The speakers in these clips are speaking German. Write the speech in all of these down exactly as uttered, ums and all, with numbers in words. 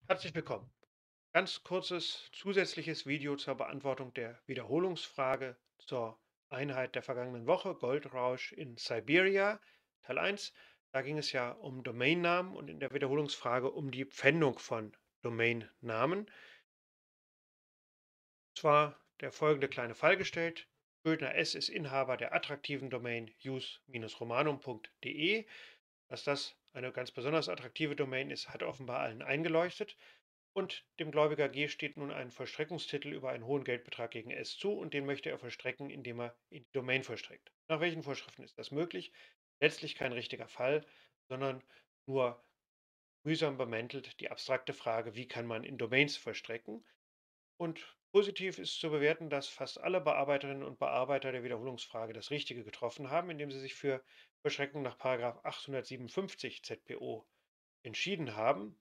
Herzlich willkommen. Ganz kurzes zusätzliches Video zur Beantwortung der Wiederholungsfrage zur Einheit der vergangenen Woche, Goldrausch in Siberia, Teil eins. Da ging es ja um Domainnamen und in der Wiederholungsfrage um die Pfändung von Domainnamen. Zwar der folgende kleine Fall gestellt. Schuldner S. ist Inhaber der attraktiven Domain jus-romanum punkt de. Dass das eine ganz besonders attraktive Domain ist, hat offenbar allen eingeleuchtet. Und dem Gläubiger G steht nun ein Vollstreckungstitel über einen hohen Geldbetrag gegen S zu und den möchte er vollstrecken, indem er in die Domain vollstreckt. Nach welchen Vorschriften ist das möglich? Letztlich kein richtiger Fall, sondern nur mühsam bemäntelt die abstrakte Frage, wie kann man in Domains vollstrecken? Und positiv ist zu bewerten, dass fast alle Bearbeiterinnen und Bearbeiter der Wiederholungsfrage das Richtige getroffen haben, indem sie sich für Vollstreckung nach Paragraph achthundertsiebenundfünfzig Z P O entschieden haben.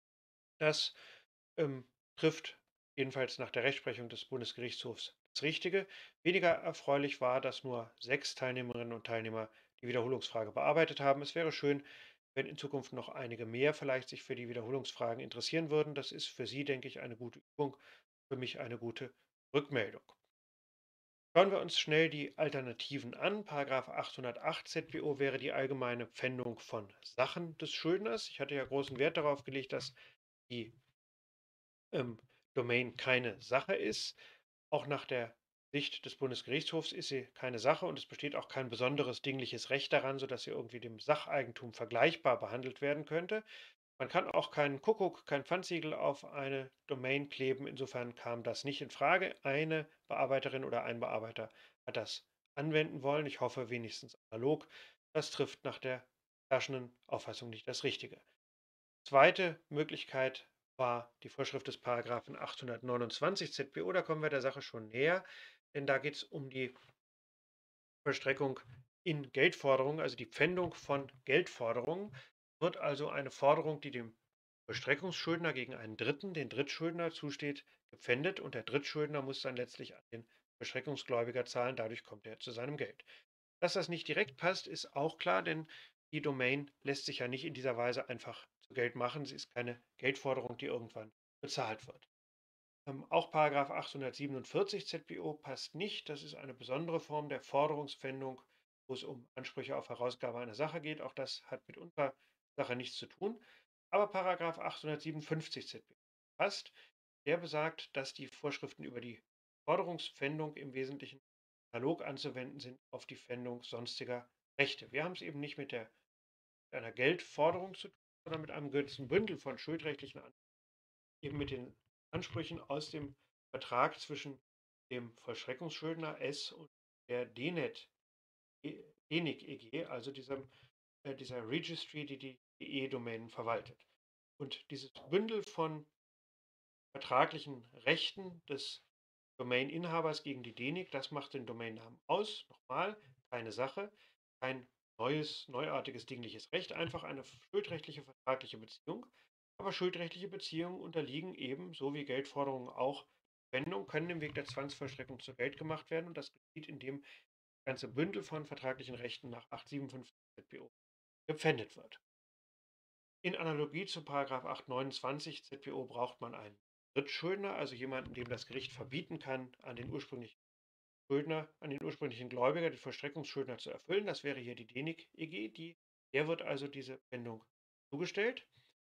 Das ähm, trifft jedenfalls nach der Rechtsprechung des Bundesgerichtshofs das Richtige. Weniger erfreulich war, dass nur sechs Teilnehmerinnen und Teilnehmer die Wiederholungsfrage bearbeitet haben. Es wäre schön, wenn in Zukunft noch einige mehr vielleicht sich für die Wiederholungsfragen interessieren würden. Das ist für Sie, denke ich, eine gute Übung, für mich eine gute Rückmeldung. Schauen wir uns schnell die Alternativen an. Paragraph achthundertacht Z B O wäre die allgemeine Pfändung von Sachen des Schuldners. Ich hatte ja großen Wert darauf gelegt, dass die ähm, Domain keine Sache ist. Auch nach der Sicht des Bundesgerichtshofs ist sie keine Sache und es besteht auch kein besonderes dingliches Recht daran, sodass sie irgendwie dem Sacheigentum vergleichbar behandelt werden könnte. Man kann auch keinen Kuckuck, kein Pfandsiegel auf eine Domain kleben. Insofern kam das nicht in Frage. Eine Bearbeiterin oder ein Bearbeiter hat das anwenden wollen. Ich hoffe wenigstens analog. Das trifft nach der herrschenden Auffassung nicht das Richtige. Zweite Möglichkeit war die Vorschrift des Paragraphen achthundertneunundzwanzig Z B O. Da kommen wir der Sache schon näher, denn da geht es um die Vollstreckung in Geldforderungen, also die Pfändung von Geldforderungen. Wird also eine Forderung, die dem Vollstreckungsschuldner gegen einen Dritten, den Drittschuldner, zusteht, gepfändet und der Drittschuldner muss dann letztlich an den Vollstreckungsgläubiger zahlen. Dadurch kommt er zu seinem Geld. Dass das nicht direkt passt, ist auch klar, denn die Domain lässt sich ja nicht in dieser Weise einfach zu Geld machen. Sie ist keine Geldforderung, die irgendwann bezahlt wird. Ähm, auch Paragraph achthundertsiebenundvierzig Z B O passt nicht. Das ist eine besondere Form der Forderungspfändung, wo es um Ansprüche auf Herausgabe einer Sache geht. Auch das hat mit unserer Sache nichts zu tun. Aber Paragraph achthundertsiebenundfünfzig Z B O passt. Der besagt, dass die Vorschriften über die Forderungspfändung im Wesentlichen analog anzuwenden sind auf die Pfändung sonstiger Rechte. Wir haben es eben nicht mit der, mit einer Geldforderung zu tun, sondern mit einem ganzen Bündel von schuldrechtlichen Ansprüchen, eben mit den Ansprüchen aus dem Vertrag zwischen dem Vollstreckungsschuldner S und der D N E T, E- D N I C E G, also diesem, äh, dieser Registry, die die E E-Domänen verwaltet. Und dieses Bündel von vertraglichen Rechten des Domaininhabers gegen die D N I C, das macht den Domainnamen aus. Nochmal, keine Sache, kein neues, neuartiges dingliches Recht, einfach eine schuldrechtliche vertragliche Beziehung. Aber schuldrechtliche Beziehungen unterliegen eben, so wie Geldforderungen auch, Pfändung, können im Weg der Zwangsvollstreckung zur Geld gemacht werden und das geschieht, indem das ganze Bündel von vertraglichen Rechten nach achthundertsiebenundfünfzig Z B O gepfändet wird. In Analogie zu Paragraph achthundertneunundzwanzig Z B O braucht man einen Drittschuldner, also jemanden, dem das Gericht verbieten kann, an den ursprünglichen Schuldner, an den ursprünglichen Gläubiger, den Vollstreckungsschuldner zu erfüllen. Das wäre hier die D N I C E G, die, der wird also diese Pfändung zugestellt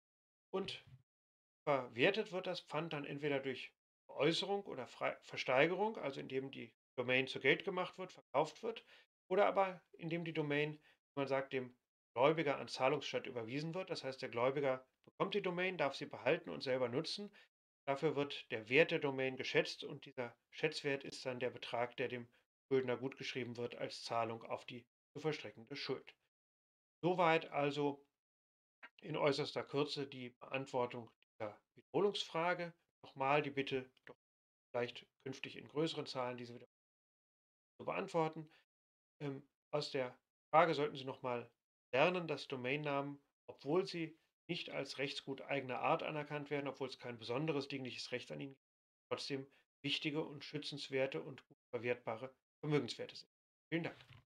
und verwertet wird das Pfand dann entweder durch Veräußerung oder Frei Versteigerung, also indem die Domain zu Geld gemacht wird, verkauft wird, oder aber indem die Domain, wie man sagt, dem Gläubiger an Zahlungsstatt überwiesen wird. Das heißt, der Gläubiger bekommt die Domain, darf sie behalten und selber nutzen. Dafür wird der Wert der Domain geschätzt und dieser Schätzwert ist dann der Betrag, der dem Schuldner gutgeschrieben wird als Zahlung auf die zu vollstreckende Schuld. Soweit also in äußerster Kürze die Beantwortung dieser Wiederholungsfrage. Nochmal die Bitte, doch vielleicht künftig in größeren Zahlen diese wieder zu beantworten. Ähm, aus der Frage sollten Sie nochmal lernen, dass Domainnamen, obwohl sie nicht als Rechtsgut eigener Art anerkannt werden, obwohl es kein besonderes dingliches Recht an ihnen gibt, trotzdem wichtige und schützenswerte und gut verwertbare Vermögenswerte sind. Vielen Dank.